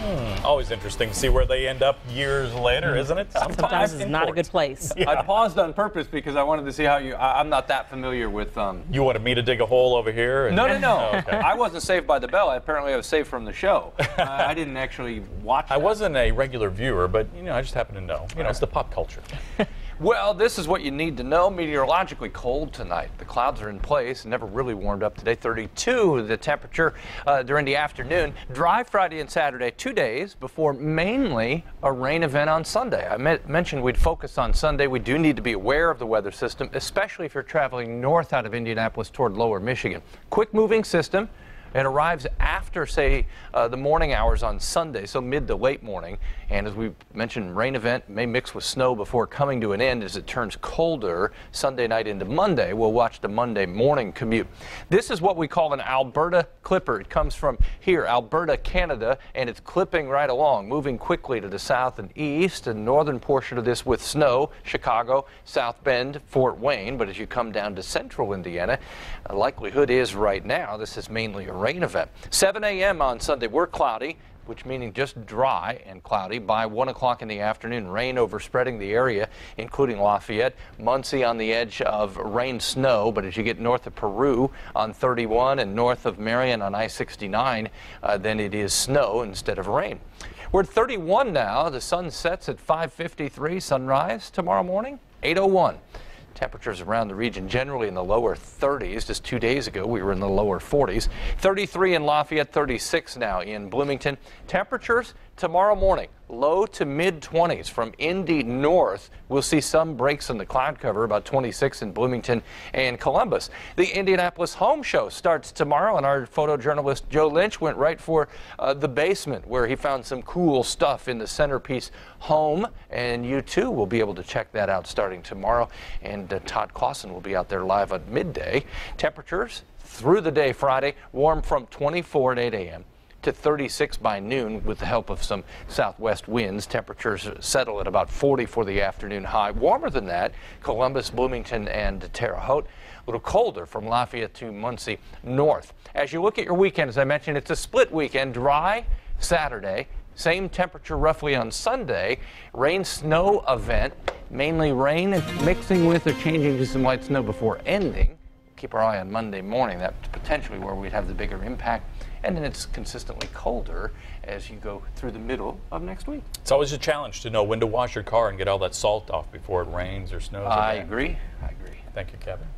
Always interesting to see where they end up years later, isn't it? Sometimes it's not a good place. Yeah. I paused on purpose because I wanted to see how I'm not that familiar with. You wanted me to dig a hole over here? No. Oh, okay. I wasn't saved by the bell. Apparently, I was saved from the show. I didn't actually watch. I wasn't a regular viewer, but I just happen to know. It's the pop culture. Well, this is what you need to know. Meteorologically cold tonight. The clouds are in place. Never really warmed up today. 32 the temperature during the afternoon. Dry Friday and Saturday, 2 days before mainly a rain event on Sunday. I mentioned we'd focus on Sunday. We do need to be aware of the weather system, especially if you're traveling north out of Indianapolis toward lower Michigan. Quick moving system. It arrives after, say, the morning hours on Sunday, so mid to late morning. And as we mentioned, rain event may mix with snow before coming to an end as it turns colder Sunday night into Monday. We'll watch the Monday morning commute. This is what we call an Alberta clipper. It comes from here, Alberta, Canada, and it's clipping right along, moving quickly to the south and east and northern portion of this with snow, Chicago, South Bend, Fort Wayne. But as you come down to central Indiana, the likelihood is right now this is mainly a rain event. 7 a.m. on Sunday, we're cloudy, which meaning just dry and cloudy. By 1 o'clock in the afternoon, rain overspreading the area, including Lafayette, Muncie on the edge of rain snow. But as you get north of Peru on 31 and north of Marion on I-69, then it is snow instead of rain. We're at 31 now. The sun sets at 5:53. Sunrise tomorrow morning, 8:01. Temperatures around the region generally in the lower 30s. Just 2 days ago, we were in the lower 40s. 33 in Lafayette, 36 now in Bloomington. Temperatures tomorrow morning, low to mid 20s from Indy north. We'll see some breaks in the cloud cover, about 26 in Bloomington and Columbus. The Indianapolis Home Show starts tomorrow, and our photojournalist Joe Lynch went right for the basement where he found some cool stuff in the centerpiece home, and you too will be able to check that out starting tomorrow. And Todd Clausen will be out there live at midday. Temperatures through the day Friday, warm from 24 at 8 a.m. to 36 by noon with the help of some southwest winds. Temperatures settle at about 40 for the afternoon high. Warmer than that, Columbus, Bloomington, and Terre Haute. A little colder from Lafayette to Muncie north. As you look at your weekend, as I mentioned, it's a split weekend. Dry Saturday, same temperature roughly on Sunday. Rain snow event, mainly rain and mixing with or changing to some light snow before ending. Keep our eye on Monday morning. That's potentially where we'd have the bigger impact. And then it's consistently colder as you go through the middle of next week. It's always a challenge to know when to wash your car and get all that salt off before it rains or snows. I agree. Thank you, Kevin.